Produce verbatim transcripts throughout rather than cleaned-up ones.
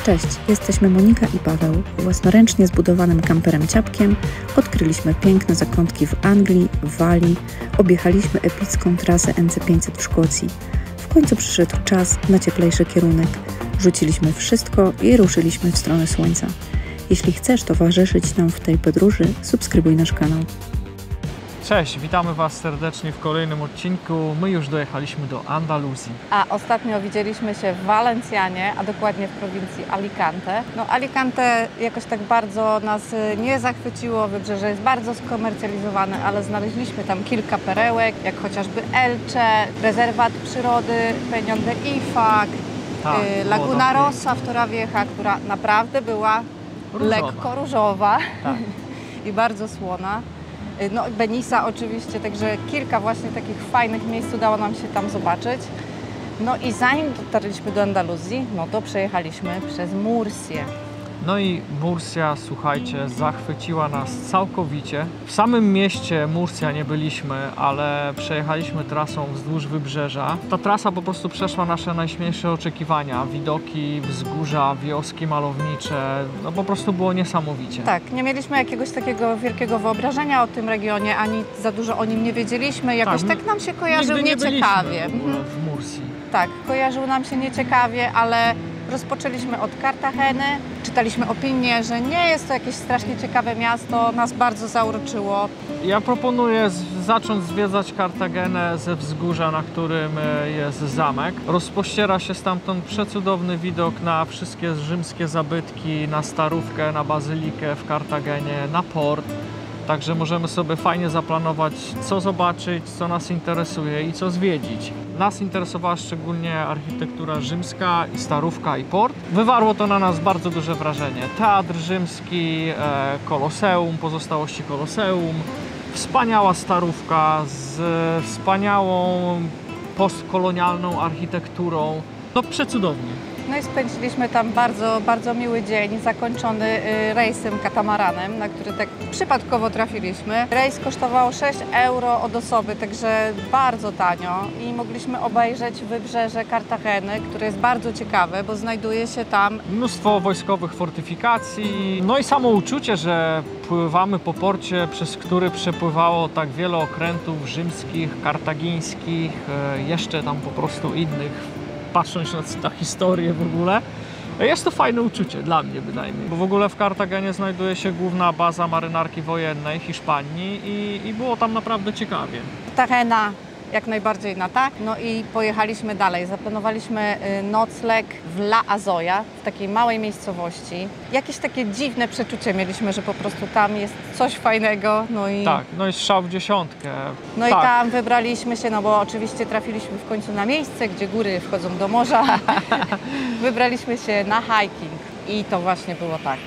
Cześć, jesteśmy Monika i Paweł. Własnoręcznie zbudowanym kamperem Ciapkiem odkryliśmy piękne zakątki w Anglii, w Walii, objechaliśmy epicką trasę N C pięćset w Szkocji. W końcu przyszedł czas na cieplejszy kierunek. Rzuciliśmy wszystko i ruszyliśmy w stronę słońca. Jeśli chcesz towarzyszyć nam w tej podróży, subskrybuj nasz kanał. Cześć, witamy Was serdecznie w kolejnym odcinku. My już dojechaliśmy do Andaluzji. A ostatnio widzieliśmy się w Walencjanie, a dokładnie w prowincji Alicante. No Alicante jakoś tak bardzo nas nie zachwyciło, wybrzeże jest bardzo skomercjalizowane, ale znaleźliśmy tam kilka perełek, jak chociażby Elche, rezerwat przyrody Peñón de Ifac, Tak, y, Laguna woda Rossa w Torrevieja, która naprawdę była Różowa. lekko różowa Tak. i bardzo słona. No Benissa oczywiście, także kilka właśnie takich fajnych miejsc udało nam się tam zobaczyć. No i zanim dotarliśmy do Andaluzji, no to przejechaliśmy przez Murcję. No i Murcja, słuchajcie, zachwyciła nas całkowicie. W samym mieście Murcja nie byliśmy, ale przejechaliśmy trasą wzdłuż wybrzeża. Ta trasa po prostu przeszła nasze najśmielsze oczekiwania. Widoki, wzgórza, wioski malownicze, no po prostu było niesamowicie. Tak, nie mieliśmy jakiegoś takiego wielkiego wyobrażenia o tym regionie, ani za dużo o nim nie wiedzieliśmy. Jakoś tak, tak nam się kojarzył Nigdy nie nieciekawie. byliśmy w ogóle w Mursji. Tak, kojarzył nam się nieciekawie, ale rozpoczęliśmy od Cartageny. Czytaliśmy opinię, że nie jest to jakieś strasznie ciekawe miasto, nas bardzo zauroczyło. Ja proponuję z, zacząć zwiedzać Cartagenę ze wzgórza, na którym jest zamek. Rozpościera się stamtąd przecudowny widok na wszystkie rzymskie zabytki, na Starówkę, na Bazylikę w Cartagenie, na port. Także możemy sobie fajnie zaplanować, co zobaczyć, co nas interesuje i co zwiedzić. Nas interesowała szczególnie architektura rzymska, i Starówka, i port. Wywarło to na nas bardzo duże wrażenie. Teatr rzymski, e, Koloseum, pozostałości Koloseum, wspaniała Starówka z wspaniałą postkolonialną architekturą. No przecudownie. No i spędziliśmy tam bardzo, bardzo miły dzień, zakończony rejsem katamaranem, na który tak przypadkowo trafiliśmy. Rejs kosztował sześć euro od osoby, także bardzo tanio i mogliśmy obejrzeć wybrzeże Cartageny, które jest bardzo ciekawe, bo znajduje się tam mnóstwo wojskowych fortyfikacji, no i samo uczucie, że pływamy po porcie, przez który przepływało tak wiele okrętów rzymskich, kartagińskich, jeszcze tam po prostu innych. Patrząc na, na historię w ogóle, jest to fajne uczucie, dla mnie bynajmniej. Bo w ogóle w Cartagenie znajduje się główna baza marynarki wojennej Hiszpanii i, i było tam naprawdę ciekawie. Cartagena jak najbardziej na tak. No i pojechaliśmy dalej. Zaplanowaliśmy nocleg w La Azoya, w takiej małej miejscowości. Jakieś takie dziwne przeczucie mieliśmy, że po prostu tam jest coś fajnego. No i tak, no i strzał w dziesiątkę. No tak. i tam wybraliśmy się, no bo oczywiście trafiliśmy w końcu na miejsce, gdzie góry wchodzą do morza. Wybraliśmy się na hiking i to właśnie było tak.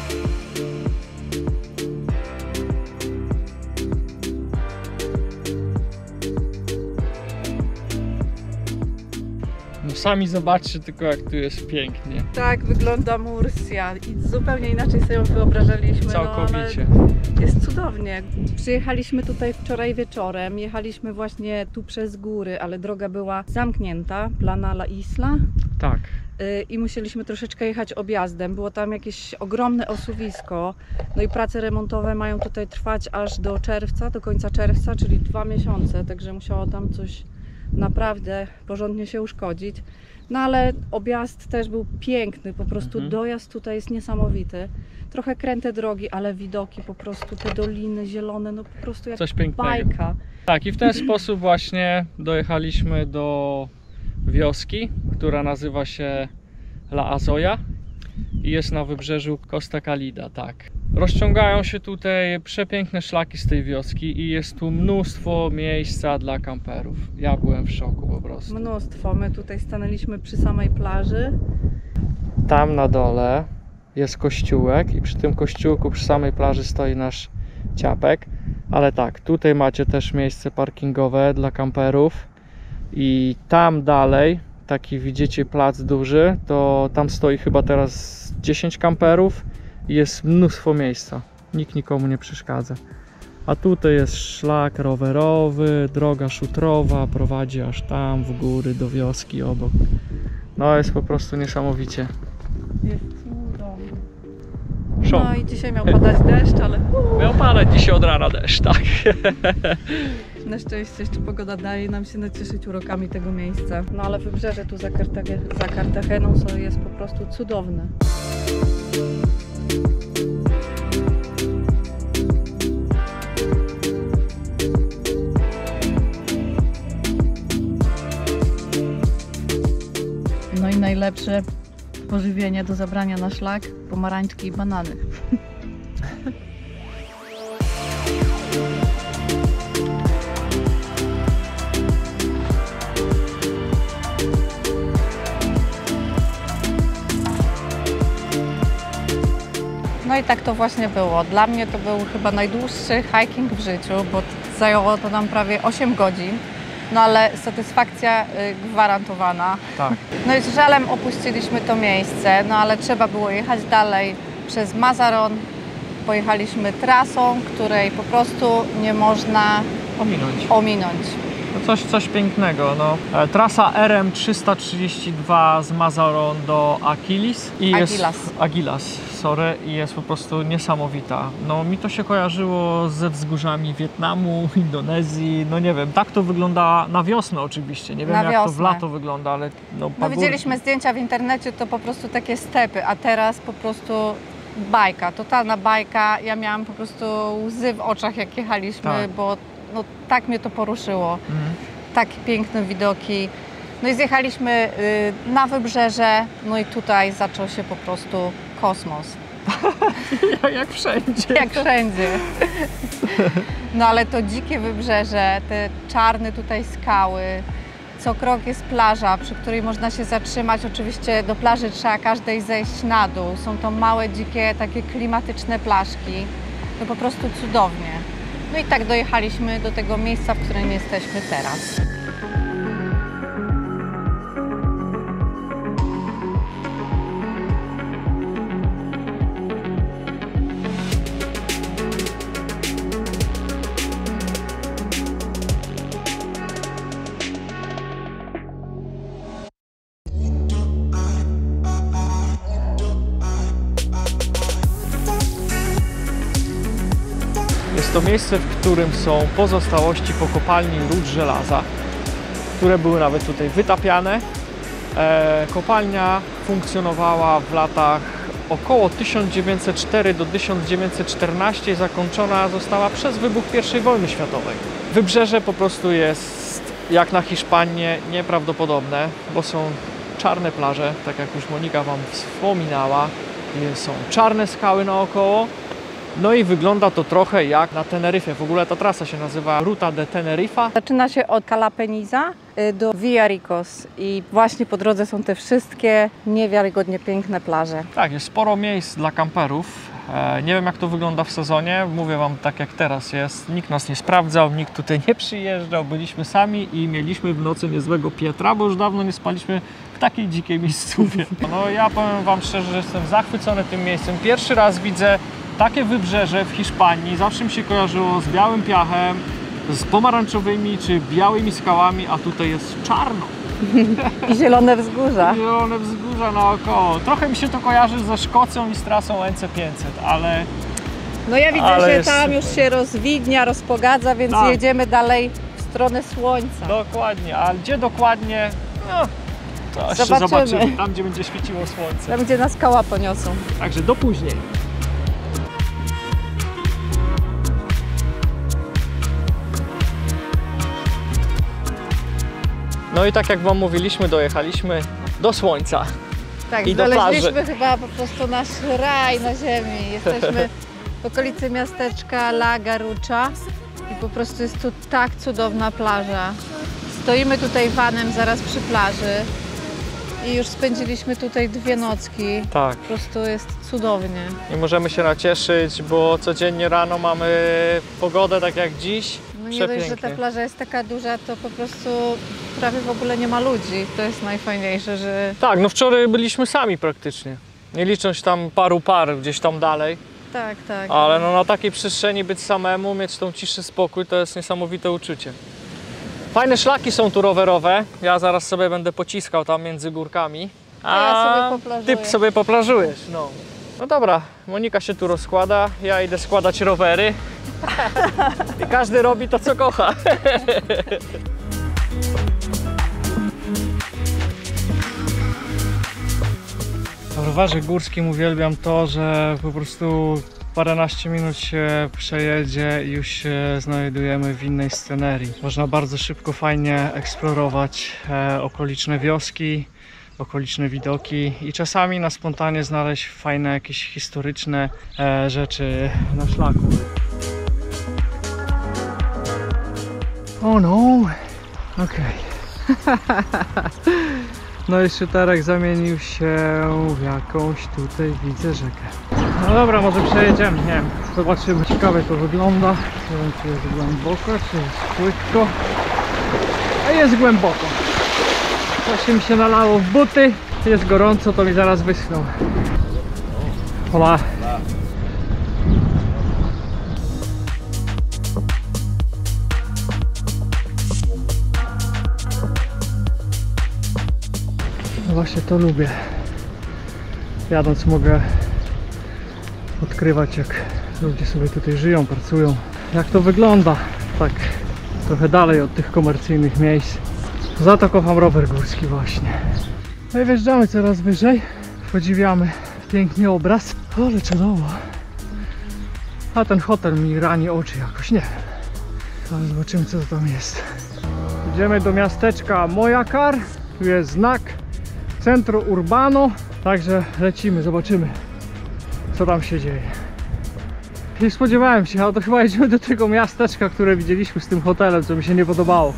No sami zobaczcie tylko, jak tu jest pięknie. Tak wygląda Murcja i zupełnie inaczej sobie ją wyobrażaliśmy. Całkowicie. No, jest cudownie. Przyjechaliśmy tutaj wczoraj wieczorem, jechaliśmy właśnie tu przez góry, ale droga była zamknięta, Plana La Isla. Tak. I musieliśmy troszeczkę jechać objazdem. Było tam jakieś ogromne osuwisko. No i prace remontowe mają tutaj trwać aż do czerwca, do końca czerwca, czyli dwa miesiące, także musiało tam coś naprawdę porządnie się uszkodzić. No ale objazd też był piękny, po prostu mhm. Dojazd tutaj jest niesamowity. Trochę kręte drogi, ale widoki po prostu, te doliny zielone, no po prostu jak coś pięknego. Bajka. Tak, i w ten sposób właśnie dojechaliśmy do wioski, która nazywa się La Azoya i jest na wybrzeżu Costa Cálida, tak. Rozciągają się tutaj przepiękne szlaki z tej wioski i jest tu mnóstwo miejsca dla kamperów. Ja byłem w szoku po prostu. Mnóstwo. My tutaj stanęliśmy przy samej plaży. Tam na dole jest kościółek i przy tym kościółku, przy samej plaży stoi nasz Ciapek. Ale tak, tutaj macie też miejsce parkingowe dla kamperów i tam dalej, taki widzicie plac duży, to tam stoi chyba teraz dziesięć kamperów. Jest mnóstwo miejsca, nikt nikomu nie przeszkadza. A tutaj jest szlak rowerowy, droga szutrowa, prowadzi aż tam w góry do wioski obok. No jest po prostu niesamowicie. Jest cudownie. Szok. No i dzisiaj miał padać deszcz, ale Miał padać dzisiaj od rana deszcz, tak. na szczęście jeszcze pogoda daje nam się nacieszyć urokami tego miejsca. No ale wybrzeże tu za, Kartage za Kartageną jest po prostu cudowne. No i najlepsze pożywienie do zabrania na szlak, pomarańczki i banany. No i tak to właśnie było. Dla mnie to był chyba najdłuższy hiking w życiu, bo zajęło to nam prawie osiem godzin. No ale satysfakcja gwarantowana. Tak. No i z żalem opuściliśmy to miejsce, no ale trzeba było jechać dalej przez Mazaron. Pojechaliśmy trasą, której po prostu nie można Ominąć. ominąć. No coś, coś pięknego. No. E, trasa R M trzysta trzydzieści dwa z Mazaron do Aquiles i jest Aguilas. Aguilas, sorry, i jest po prostu niesamowita. No mi to się kojarzyło ze wzgórzami Wietnamu, Indonezji, no nie wiem, tak to wygląda na wiosnę oczywiście. Nie wiem Na jak wiosnę. to w lato wygląda, ale no, No pagórki. widzieliśmy zdjęcia w internecie, to po prostu takie stepy, a teraz po prostu bajka, totalna bajka. Ja miałam po prostu łzy w oczach jak jechaliśmy, Tak. bo no, tak mnie to poruszyło. Mhm. Tak piękne widoki. No i zjechaliśmy y, na wybrzeże, no i tutaj zaczął się po prostu kosmos. Jak wszędzie. Jak wszędzie. No ale to dzikie wybrzeże, te czarne tutaj skały, co krok jest plaża, przy której można się zatrzymać. Oczywiście do plaży trzeba każdej zejść na dół. Są to małe, dzikie, takie klimatyczne plażki. To po prostu cudownie. No i tak dojechaliśmy do tego miejsca, w którym jesteśmy teraz. Jest to miejsce, w którym są pozostałości po kopalni ród żelaza, które były nawet tutaj wytapiane. E, kopalnia funkcjonowała w latach około tysiąc dziewięćset cztery do tysiąc dziewięćset czternaście i zakończona została przez wybuch pierwszej wojny światowej. Wybrzeże po prostu jest jak na Hiszpanię nieprawdopodobne, bo są czarne plaże, tak jak już Monika Wam wspominała, są czarne skały naokoło. No i wygląda to trochę jak na Teneryfie. W ogóle ta trasa się nazywa Ruta de Tenerife. Zaczyna się od Cala Peniza do Villaricos i właśnie po drodze są te wszystkie niewiarygodnie piękne plaże. Tak, jest sporo miejsc dla kamperów. E, nie wiem jak to wygląda w sezonie. Mówię Wam tak jak teraz jest. Nikt nas nie sprawdzał, nikt tutaj nie przyjeżdżał. Byliśmy sami i mieliśmy w nocy niezłego Pietra, bo już dawno nie spaliśmy w takiej dzikiej miejscówie. No ja powiem Wam szczerze, że jestem zachwycony tym miejscem. Pierwszy raz widzę takie wybrzeże w Hiszpanii. Zawsze mi się kojarzyło z białym piachem, z pomarańczowymi czy białymi skałami, a tutaj jest czarno. I zielone wzgórza. Zielone wzgórza naokoło. Trochę mi się to kojarzy ze Szkocją i z trasą N C pięćset, ale... No ja widzę, Ale że jest tam super. już się rozwidnia, rozpogadza, więc Tak. jedziemy dalej w stronę słońca. Dokładnie, a gdzie dokładnie? No, to jeszcze Zobaczymy. zobaczymy. Tam, gdzie będzie świeciło słońce. Tam, gdzie nas koła poniosą. Także do później. No i tak jak Wam mówiliśmy, dojechaliśmy do słońca. Tak, I do znaleźliśmy plaży. chyba po prostu nasz raj na ziemi. Jesteśmy w okolicy miasteczka La Garrucha i po prostu jest tu tak cudowna plaża. Stoimy tutaj vanem zaraz przy plaży i już spędziliśmy tutaj dwie nocki. Tak. Po prostu jest cudownie. Nie możemy się nacieszyć, bo codziennie rano mamy pogodę tak jak dziś. No nie dość, że ta Przepięknie. plaża jest taka duża, to po prostu prawie w ogóle nie ma ludzi. To jest najfajniejsze, że Tak, no wczoraj byliśmy sami praktycznie. Nie licząc tam paru par gdzieś tam dalej. tak, tak. Ale no na takiej przestrzeni być samemu, mieć tą ciszę, spokój, to jest niesamowite uczucie. Fajne szlaki są tu rowerowe. Ja zaraz sobie będę pociskał tam między górkami. A ja sobie poplażuję. ty sobie poplażujesz, no. No dobra, Monika się tu rozkłada, ja idę składać rowery. I każdy robi to, co kocha. W rowerze górskim uwielbiam to, że po prostu paręnaście minut się przejedzie i już się znajdujemy w innej scenerii. Można bardzo szybko, fajnie eksplorować e, okoliczne wioski, okoliczne widoki i czasami na spontanie znaleźć fajne jakieś historyczne e, rzeczy na szlaku. O no, okej. No i szczyterek zamienił się w jakąś tutaj, widzę, rzekę. No dobra, może przejedziemy, nie wiem, zobaczymy. Ciekawie to wygląda. Nie wiem, czy jest głęboko, czy jest płytko. A jest głęboko. Coś mi się nalało w buty. Jest gorąco, to mi zaraz wyschną. Hola. No właśnie to lubię. Jadąc mogę odkrywać, jak ludzie sobie tutaj żyją, pracują. Jak to wygląda, tak trochę dalej od tych komercyjnych miejsc. Za to kocham rower górski właśnie. No i wjeżdżamy coraz wyżej. Podziwiamy piękny obraz. Ale czadowo. A ten hotel mi rani oczy jakoś, nie wiem. Ale zobaczymy, co to tam jest. Idziemy do miasteczka Mojakar. Tu jest znak Centro Urbano. Także lecimy, zobaczymy, co tam się dzieje. Nie spodziewałem się, ale to chyba jedziemy do tego miasteczka, które widzieliśmy z tym hotelem, co mi się nie podobało.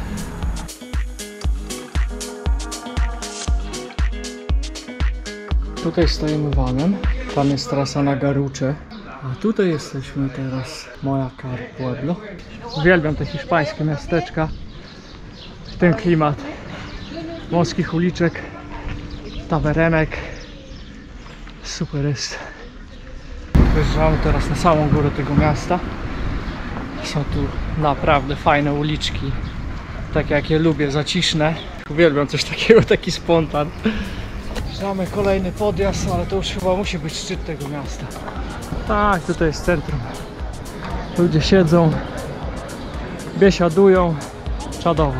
Tutaj stoimy vanem, tam jest trasa na Garucze, a tutaj jesteśmy teraz Mojakar Pueblo. Uwielbiam te hiszpańskie miasteczka, ten klimat wąskich uliczek, tawerenek, super jest. Wjeżdżamy teraz na samą górę tego miasta. Są tu naprawdę fajne uliczki, takie jakie lubię, zaciszne. Uwielbiam coś takiego, taki spontan. Wjeżdżamy kolejny podjazd, ale to już chyba musi być szczyt tego miasta. Tak, tutaj jest centrum. Ludzie siedzą, biesiadują, czadowo.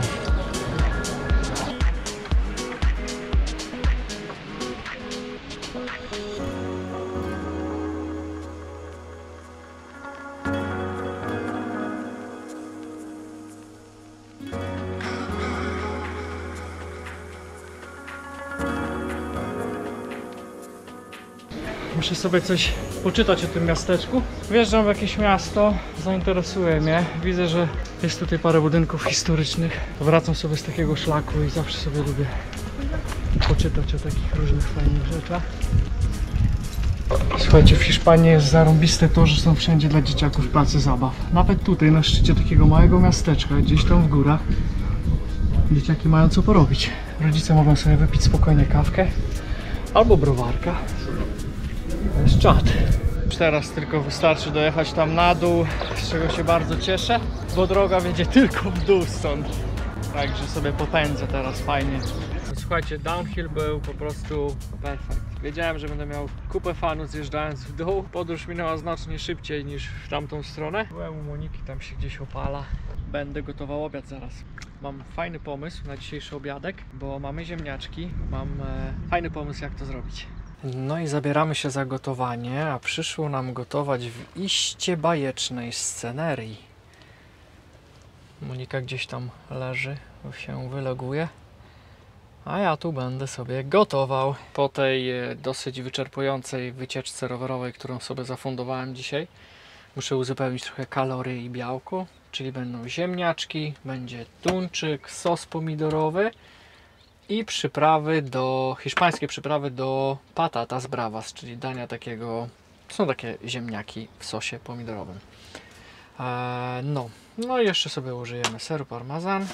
Muszę sobie coś poczytać o tym miasteczku. Wjeżdżam w jakieś miasto, zainteresuje mnie. Widzę, że jest tutaj parę budynków historycznych. Wracam sobie z takiego szlaku i zawsze sobie lubię poczytać o takich różnych fajnych rzeczach. Słuchajcie, w Hiszpanii jest zarąbiste to, że są wszędzie dla dzieciaków place zabaw. Nawet tutaj, na szczycie takiego małego miasteczka, gdzieś tam w górach, dzieciaki mają co porobić. Rodzice mogą sobie wypić spokojnie kawkę albo browarka. To jest czad. Teraz tylko wystarczy dojechać tam na dół, z czego się bardzo cieszę, bo droga wiedzie tylko w dół stąd. Także sobie popędzę teraz fajnie. Słuchajcie, downhill był po prostu perfekt. Wiedziałem, że będę miał kupę fanów zjeżdżając w dół. Podróż minęła znacznie szybciej niż w tamtą stronę. Byłem u Moniki, tam się gdzieś opala. Będę gotował obiad zaraz. Mam fajny pomysł na dzisiejszy obiadek, bo mamy ziemniaczki. Mam e, fajny pomysł, jak to zrobić. No i zabieramy się za gotowanie, a przyszło nam gotować w iście bajecznej scenerii. Monika gdzieś tam leży, się wyleguje, a ja tu będę sobie gotował. Po tej dosyć wyczerpującej wycieczce rowerowej, którą sobie zafundowałem dzisiaj, muszę uzupełnić trochę kalorii i białko, czyli będą ziemniaczki, będzie tuńczyk, sos pomidorowy i przyprawy do, hiszpańskie przyprawy do patatas bravas, czyli dania takiego, są takie ziemniaki w sosie pomidorowym. Eee, no, no i jeszcze sobie użyjemy seru parmezan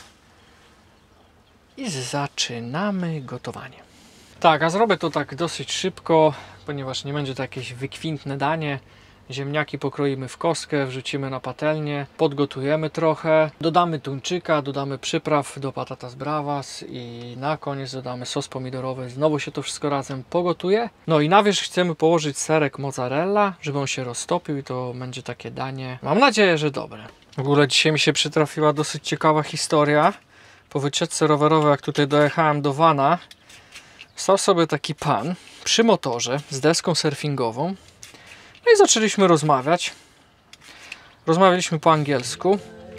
i zaczynamy gotowanie. Tak, a zrobię to tak dosyć szybko, ponieważ nie będzie to jakieś wykwintne danie. Ziemniaki pokroimy w kostkę, wrzucimy na patelnię, podgotujemy trochę, dodamy tuńczyka, dodamy przypraw do patatas bravas i na koniec dodamy sos pomidorowy. Znowu się to wszystko razem pogotuje. No i na wierzch chcemy położyć serek mozzarella, żeby on się roztopił i to będzie takie danie, mam nadzieję, że dobre. W ogóle dzisiaj mi się przytrafiła dosyć ciekawa historia. Po wycieczce rowerowej, jak tutaj dojechałem do Vana, stał sobie taki pan przy motorze z deską surfingową. No i zaczęliśmy rozmawiać. Rozmawialiśmy po angielsku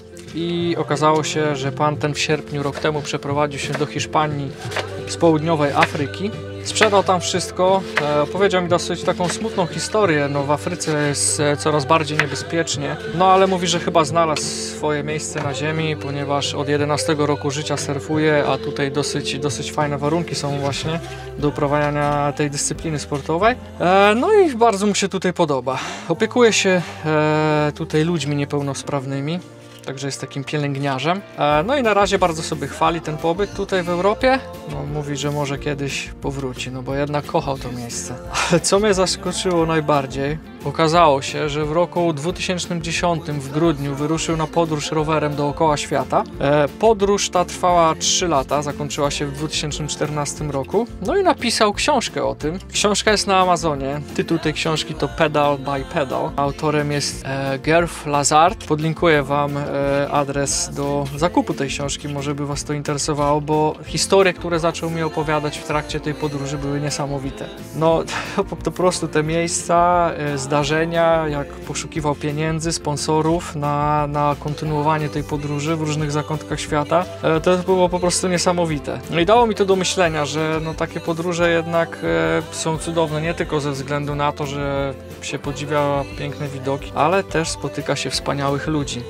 i okazało się, że pan ten w sierpniu rok temu przeprowadził się do Hiszpanii z południowej Afryki. Sprzedał tam wszystko. E, opowiedział mi dosyć taką smutną historię. No, w Afryce jest coraz bardziej niebezpiecznie. No ale mówi, że chyba znalazł swoje miejsce na ziemi, ponieważ od jedenastego roku życia surfuje, a tutaj dosyć, dosyć fajne warunki są właśnie do uprawiania tej dyscypliny sportowej. E, no i bardzo mu się tutaj podoba. Opiekuje się e, tutaj ludźmi niepełnosprawnymi. Także jest takim pielęgniarzem. No i na razie bardzo sobie chwali ten pobyt tutaj w Europie. No, mówi, że może kiedyś powróci, no bo jednak kochał to miejsce. Ale co mnie zaskoczyło najbardziej, okazało się, że w roku dwa tysiące dziesiątym w grudniu wyruszył na podróż rowerem dookoła świata. Podróż ta trwała trzy lata, zakończyła się w dwa tysiące czternastym roku. No i napisał książkę o tym. Książka jest na Amazonie. Tytuł tej książki to Pedal by Pedal. Autorem jest Gerf Lazard. Podlinkuję Wam adres do zakupu tej książki, może by Was to interesowało, bo historie, które zaczął mi opowiadać w trakcie tej podróży, były niesamowite. No po prostu te miejsca, zdarzenia, jak poszukiwał pieniędzy, sponsorów na, na kontynuowanie tej podróży w różnych zakątkach świata, to było po prostu niesamowite. No i dało mi to do myślenia, że no takie podróże jednak są cudowne nie tylko ze względu na to, że się podziwia piękne widoki, ale też spotyka się wspaniałych ludzi.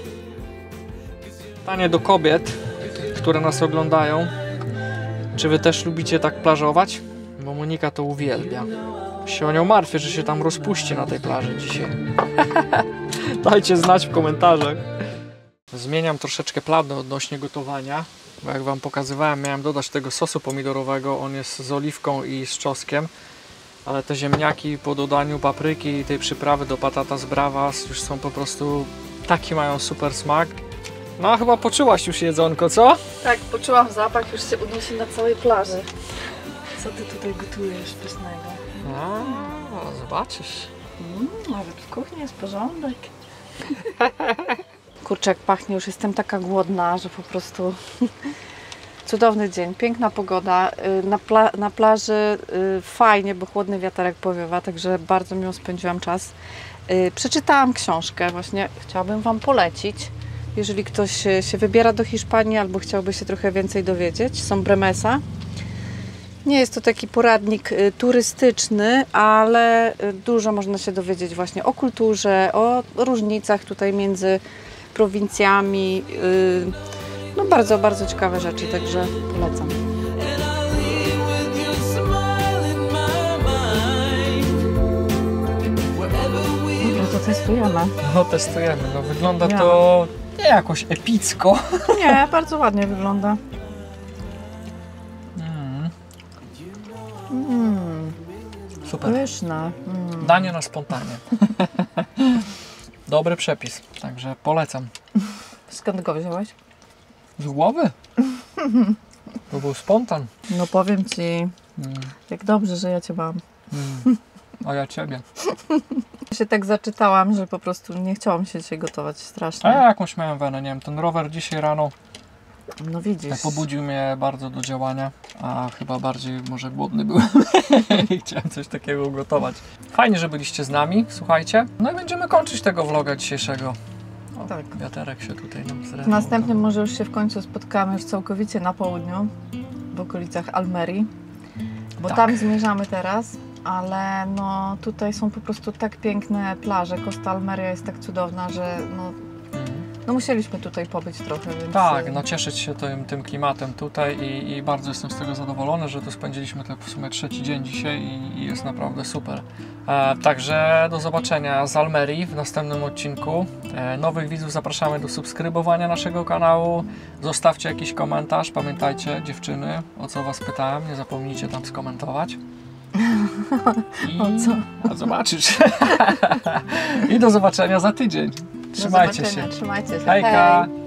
Pytanie do kobiet, które nas oglądają. Czy wy też lubicie tak plażować? Bo Monika to uwielbia. Się o nią martwię, że się tam rozpuści na tej plaży dzisiaj. Dajcie znać w komentarzach. Zmieniam troszeczkę plany odnośnie gotowania. Bo jak wam pokazywałem, miałem dodać tego sosu pomidorowego. On jest z oliwką i z czosnkiem. Ale te ziemniaki po dodaniu papryki i tej przyprawy do patatas bravas już są po prostu... Taki mają super smak. No chyba poczułaś już jedzonko, co? Tak, poczułam zapach, już się unosi na całej plaży. Co ty tutaj gotujesz pysznego? A, zobaczysz. Mm, nawet w kuchni jest porządek. Kurczak pachnie, już jestem taka głodna, że po prostu... Cudowny dzień, piękna pogoda. Na, pla na plaży fajnie, bo chłodny wiaterek powiewa, także bardzo miło spędziłam czas. Przeczytałam książkę, właśnie chciałabym Wam polecić. Jeżeli ktoś się wybiera do Hiszpanii albo chciałby się trochę więcej dowiedzieć, Sombremesa. Nie jest to taki poradnik turystyczny, ale dużo można się dowiedzieć właśnie o kulturze, o różnicach tutaj między prowincjami. No bardzo, bardzo ciekawe rzeczy, także polecam. No to testujemy. No testujemy, no wygląda ja. to nie jakoś epicko. Nie, bardzo ładnie wygląda. Mm. Mm. Super. Pyszne. Mm. Danie na spontanie. Dobry przepis, także polecam. Skąd go wziąłeś? Z głowy? To był spontan. No powiem Ci, mm. jak dobrze, że ja Cię mam. Mm. A ja Ciebie. Ja się tak zaczytałam, że po prostu nie chciałam się dzisiaj gotować strasznie. A ja jakąś miałem wenę, nie wiem, ten rower dzisiaj rano no widzisz. Tak pobudził mnie bardzo do działania, a chyba bardziej może głodny byłem i chciałem coś takiego ugotować. Fajnie, że byliście z nami, słuchajcie. No i będziemy kończyć tego vloga dzisiejszego. O, tak. Wiaterek się tutaj nam zremontował. W następnym może już się w końcu spotkamy już całkowicie na południu, w okolicach Almerii, bo tak. Tam zmierzamy teraz. Ale no tutaj są po prostu tak piękne plaże, Costa Almeria jest tak cudowna, że no, no musieliśmy tutaj pobyć trochę, więc... Tak, no cieszyć się tym, tym klimatem tutaj i, i bardzo jestem z tego zadowolony, że tu spędziliśmy tylko w sumie trzeci dzień dzisiaj i, i jest naprawdę super. E, także do zobaczenia z Almerii w następnym odcinku. E, nowych widzów zapraszamy do subskrybowania naszego kanału, zostawcie jakiś komentarz, pamiętajcie dziewczyny, o co Was pytałem, nie zapomnijcie tam skomentować. I... O co? A zobaczysz. I do zobaczenia za tydzień. Trzymajcie Do się. zobaczenia, trzymajcie się. Hejka. Hej.